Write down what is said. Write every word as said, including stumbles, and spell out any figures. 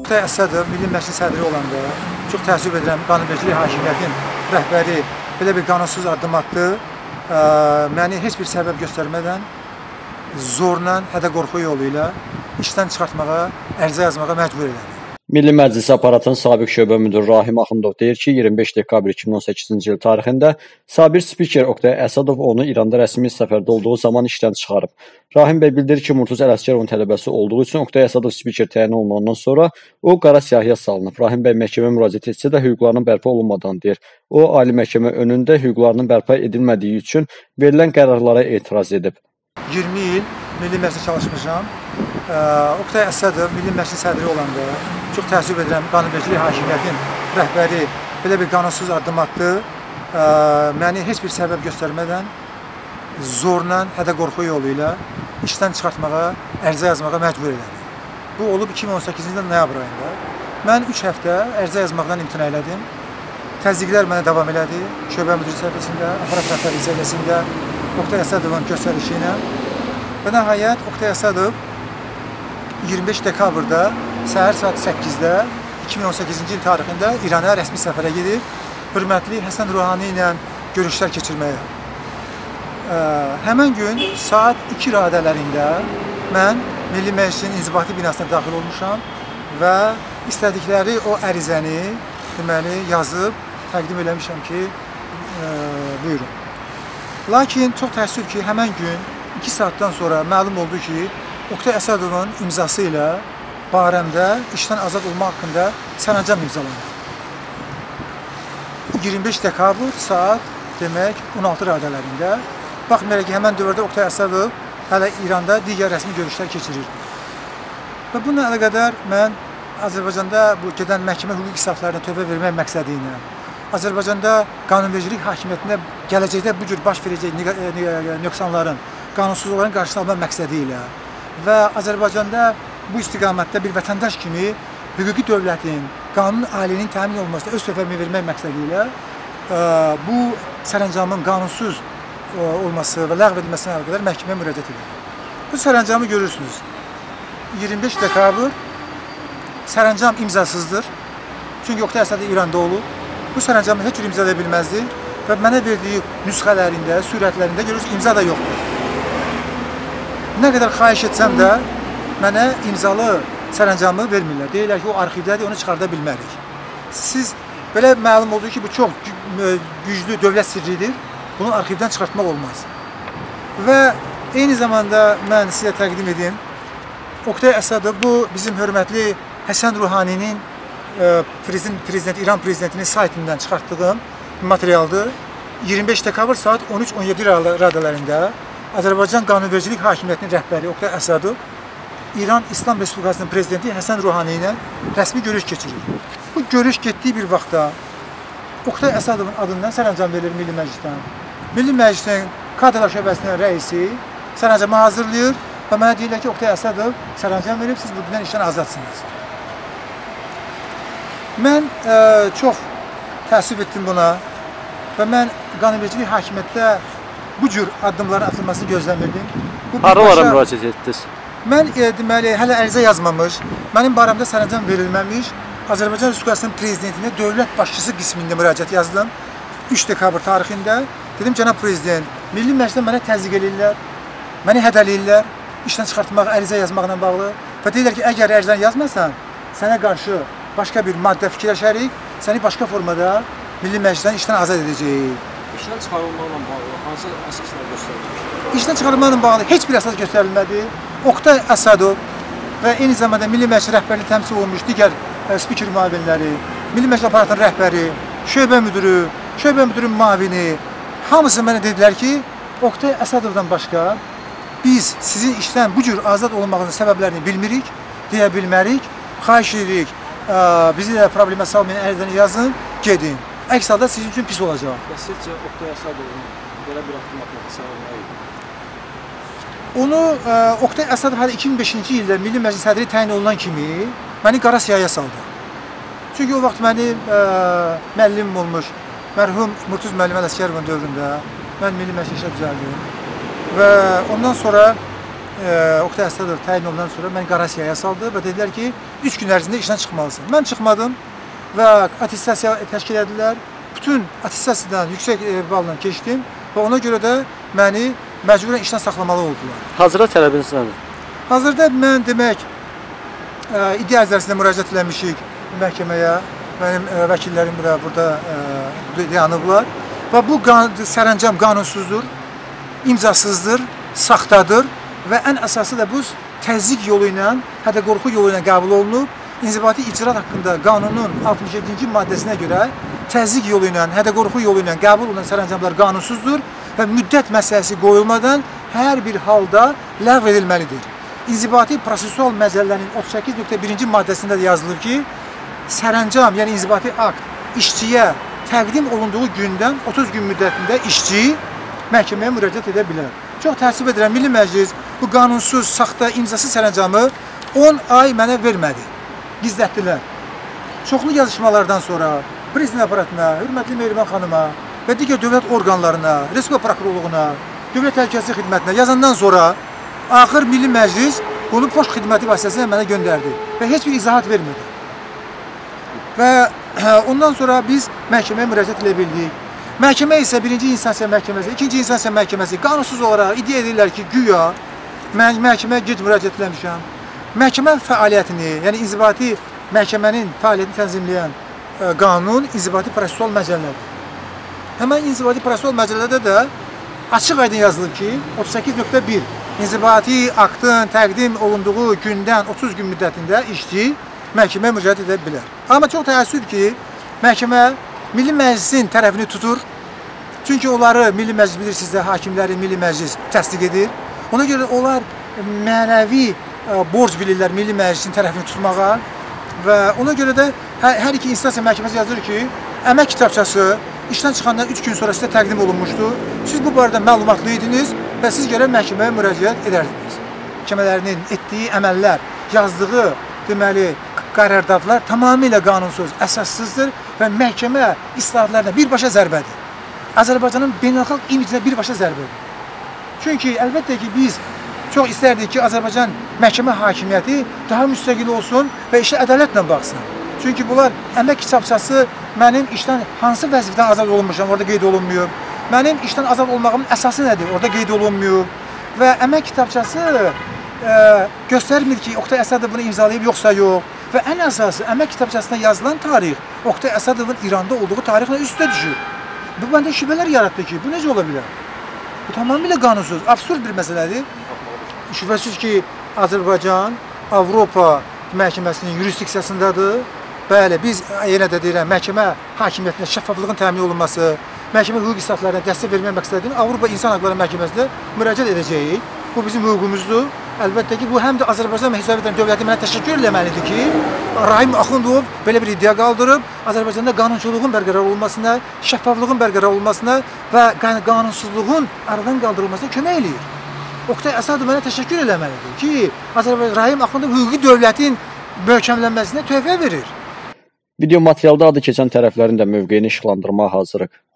Oktay Əsədov Milli Məclis sədri olanda çox təəssüf edirəm, qanunvericilik hakimiyyətin rəhbəri belə bir qanunsuz addım atdı. Məni heç bir səbəb göstərmədən zorla, hədə-qorxu yolu ilə işdən çıxartmağa, ərizə yazmağa məcbur elədi. Milli Məclis aparatının sabiq şöbə müdiri Rahim Axundov deyir ki, iyirmi beş dekabr iki min on səkkizinci il tarixində sabir spiker Oktay Əsədov onu İranda rəsmi səfərdə olduğu zaman işdən çıxarıb. Rahim bəy bildirir ki, Murtuz Ələsgərovun tələbəsi olduğu üçün Oktay Əsədov spiker təyin olunandan sonra o qara siyahıya salınıb. Rahim bəy məhkəməyə müraciət etsə də hüquqlarının bərpa olunmadığını deyir. O, ali məhkəmə önündə hüquqlarının bərpa edilmədiyi üçün verilən qərarlara etiraz edib. iyirmi il Milli Məclis çalışmışam. Oktay Əsədov Milli Məclis sədri olanda çox təəssüf edirəm, qanunvericilik hakimiyyətin rəhbəri belə bir qanunsuz addım atdı. Məni heç bir səbəb göstərmədən zorla, hədə-qorxu yolu ilə işdən çıxartmağa, ərizə yazmağa məcbur elədi. Bu olub iki min on səkkizinci il noyabr ayında. Mən üç həftə ərizə yazmaqdan imtina elədim. Təzyiqlər mənə davam elədi. Şöbə müdiri səhifəsində, aparat rəhbəri hissəsində Oktay Əsədovun göstərişi ilə. Və nəhayət Oktay Əsədov iyirmi beş dekabrda səhər saat səkkizdə iki min on səkkizinci il tarixində İrana rəsmi səfərə gedib, hörmətli Həsən Ruhani ilə görüşlər keçirməyə. Həmən gün saat iki radələrində mən Milli Məclisin inzibati binasına daxil olmuşam və istədikləri o ərizəni deməli yazıb təqdim eləmişəm ki, buyurun. Lakin çox təəssüf ki, həmən gün iki saatdan sonra məlum oldu ki, Oktay Əsədovun imzası ilə barəmdə işdən azad olmaq haqqında sərəncam imzalandı. iyirmi beş dekabr saat demək on altı radələrində. Baxmayaraq ki, həmən dövrdə Oktay Əsədov hələ İranda digər rəsmi görüşlər keçirir. Və bununla əlaqədar mən Azərbaycanda bu gedən məhkəmə hüquq islahatlarına tövbə vermək məqsədi ilə, Azərbaycanda qanunvericilik hakimiyyətində gələcəkdə bu cür baş verəcək nöqsanların, qanunsuzluqların qarşısını almaq məqsədi ilə və Azərbaycanda bu istiqamətdə bir vətəndaş kimi hüquqi dövlətin, qanun aliyinin təmin olmasına öz töhfəmi vermək məqsədi ilə bu sərəncamın qanunsuz olması və ləğv edilməsinə əlaqədar məhkəməyə müraciət edir. Bu sərəncamı görürsünüz. iyirmi beş dekabr sərəncam imzasızdır. Çünki Oktay Əsədov İranda olub. Bu sərəncamı heç cür imza edə bilməzdi və mənə verdiyi nüsxələrində, sürətlərində görürsünüz, imza da yoxdur. Nə qədər xahiş etsəm də mənə imzalı sərəncamı vermirlər. Deyirlər ki, o arxivdədir, onu çıxarda bilmərik. Siz belə məlum olduğu ki, bu çox güclü dövlət sirridir. Bunu arxivdən çıxartmaq olmaz. Və eyni zamanda mən sizə təqdim edim, Oktay Əsədov bu bizim hörmətli Həsən Ruhaninin prezident, prezident, İran prezidentinin saytından çıxartdığım materialdır. iyirmi beş dekabr saat on üç on yeddi radələrində Azərbaycan qanunvericilik hakimiyyətinin rəhbəri Oktay Əsədov İran İslam Respublikasının prezidenti Həsən Ruhani ilə rəsmi görüş keçirir. Bu görüş getdiyi bir vaxtda Oktay Əsədovun adından sərəncam verilir Milli Məclisdən. Milli Məclisin kadrlar şöbəsinin rəisi sərəncamı hazırlayır və mənə deyirlər ki, Oktay Əsədov sərəncam verib, siz bugündən işdən azadsınız. Mən ə, çox təəssüf etdim buna və mən qanunvericilik hakimiyyətdə bu cür addımların atılmasını gözləmirdim. Haralara müraciət etdiniz? Mən e, deməli, hələ ərizə yazmamış, mənim barəmdə sərəncam verilməmiş Azərbaycan Respublikasının prezidentinə dövlət başçısı qismində müraciət yazdım. üç dekabr tarixində. Dedim, cənab prezident, Milli Məclisdə mənə təzyiq edirlər, məni hədələyirlər, işdən çıxartmaq, ərizə yazmaqla bağlı. Və deyirlər ki, əgər ərizəni yazmasan, sənə qarşı başqa bir maddə fikirləşərik, səni başqa formada Milli Məclisdən işdən azad edəcəyik. İşdən çıxarılmaqla bağlı hansı əsaslar göstərilmiş? İşdən çıxarılmaqla bağlı heç bir əsas göstərilmədi. Oktay Əsədov və eyni zamanda Milli Məclis rəhbərliyi təmsil olunmuş digər spiker müavinləri, Milli Məclis aparatının rəhbəri, şöbə müdürü, şöbə müdürün müavini, hamısı mənə dedilər ki, Oktay Əsədovdan başqa biz sizin işdən bu cür azad olmağının səbəblərini bilmirik, deyə bilmərik, xahiş edirik, bizi də problemə salmayın, ərizəni yazın, gedin. Əks halda sizin üçün pis olacaq. Və sizcə Oktay Əsədovun belə bir addım atması səbəbi nə idi? Onu ə, Oktay Əsədov hələ iki min beşinci ildə Milli Məclis sədri təyin olunan kimi məni qara siyahıya saldı. Çünki o vaxt mənim ə, müəllimim olmuş, mərhum Murtuz müəllim Ələsgərovun dövründə mən Milli Məclis işə düzəldim. Və ondan sonra ə, e, Oktay Əsədov təyin olandan sonra məni qara siyahıya saldı və dedilər ki, üç gün ərzində işdən çıxmalısın. Mən çıxmadım və attestasiya təşkil edildilər. Bütün attestasiyadan yüksək e, balla keçdim və ona görə də məni məcburən işdən saxlamalı oldular. Hazırda tələbiniz nədir? Hazırda mən demək e, iddia ərzəsində müraciət eləmişik məhkəməyə. Mənim e, vəkillərim də burada e, dayanıblar və bu qan sərəncam qanunsuzdur, imzasızdır, saxtadır və ən əsası da bu təzyiq yolu ilə, hətta qorxu yolu ilə qəbul olunub. İnzibati icraat haqqında qanunun altmış yeddinci maddəsinə görə təzyiq yolu ilə, hətta qorxu yolu ilə qəbul olunan sərəncamlar qanunsuzdur və müddət məsələsi qoyulmadan hər bir halda ləğv edilməlidir. İnzibati prosesual məcəllənin otuz səkkiz nöqtə birinci maddəsində də yazılır ki, sərəncam, yəni inzibati akt işçiyə təqdim olunduğu gündən otuz gün müddətində işçi məhkəməyə müraciət edə bilər. Çox təəssüf edirəm, Milli Məclis bu qanunsuz, saxta, imzasız sərəncamı on ay mənə vermədi, gizlətdilər. Çoxlu yazışmalardan sonra prezident aparatına, hörmətli Mehriban xanıma və digər dövlət orqanlarına, Respublika Prokurorluğuna, Dövlət Təhlükəsizlik Xidmətinə yazandan sonra axır Milli Məclis bunu poçt xidməti vasitəsilə mənə göndərdi və heç bir izahat vermədi. Və ondan sonra biz məhkəməyə müraciət edə bildik. Məhkəmə isə birinci instansiya məhkəməsi, ikinci instansiya məhkəməsi qanunsuz olaraq iddia edirlər ki, güya mən məhkəməyə gec müraciət etmişəm. Məhkəmə fəaliyyətini, yəni inzibati məhkəmənin fəaliyyətini tənzimləyən ə, qanun inzibati prosesual məcəllədir. Həmən inzibati prosesual məcəllədə də açıq aydın yazılır ki, otuz səkkiz nöqtə bir inzibati aktın təqdim olunduğu gündən otuz gün müddətində işçi məhkəməyə müraciət edə bilər. Amma çox təəssüf ki, məhkəmə Milli Məclisin tərəfini tutur. Çünki onları Milli Məclis bilirsiniz də, hakimləri Milli Məclis təsdiq edir. Ona görə onlar mənəvi ə, borc bilirlər Milli Məclisin tərəfini tutmağa və ona görə də hər, hər iki instansiya məhkəməsi yazır ki, əmək kitabçası işdən çıxandan üç gün sonra sizə təqdim olunmuşdu. Siz bu barədə məlumatlı idiniz və siz gərək məhkəməyə müraciət edərdiniz. Məhkəmələrinin etdiyi əməllər, yazdığı deməli qərardadlar tamamilə qanunsuz, əsassızdır və məhkəmə islahatlarına birbaşa zərbədir. Azərbaycanın beynəlxalq imicinə birbaşa zərbədir. Çünki əlbəttə ki, biz çox istərdik ki, Azərbaycan məhkəmə hakimiyyəti daha müstəqil olsun və işə ədalətlə baxsın. Çünki bunlar əmək kitabçası mənim işdən hansı vəzifədən azad olunmuşam, orada qeyd olunmuyor. Mənim işdən azad olmağımın əsası nədir, orada qeyd olunmuyor. Və əmək kitabçası ə, göstərmir ki, Oktay Əsədov bunu imzalayıb yoxsa yox. Və ən əsası, əmək kitabçasına yazılan tarix Oktay Əsədovun İranda olduğu tarixlə üstə düşür. Bu məndə şübhələr yaratdı ki, bu necə ola bilər? Bu tamamilə qanunsuz, absurd bir məsələdir. Şübhəsiz ki, Azərbaycan Avropa məhkəməsinin yurisdiksiyasındadır. Bəli, biz yenə də deyirəm, məhkəmə hakimiyyətinə şəffaflığın təmin olunması, məhkəmə hüquq islahatlarına dəstək vermək məqsədilə Avropa İnsan Haqları Məhkəməsinə müraciət edəcəyik. Bu bizim hüququmuzdur. Əlbəttə ki, bu həm də Azərbaycan Hesabedar Dövləti mənə təşəkkür eləməlidir ki, Rahim Axundov belə bir iddia qaldırıb, Azərbaycanda qanunçuluğun bərqərar olmasına, şəffaflığın bərqərar olmasına və qanunsuzluğun aradan qaldırılmasına kömək eləyir. Oktay Əsədov mənə təşəkkür eləməlidir ki, Azərbaycan Rahim Axundov hüquqi dövlətin möhkəmlənməsinə töhfə verir. Video materialda adı keçən tərəflərin də mövqeyini işıqlandırmağa hazırıq.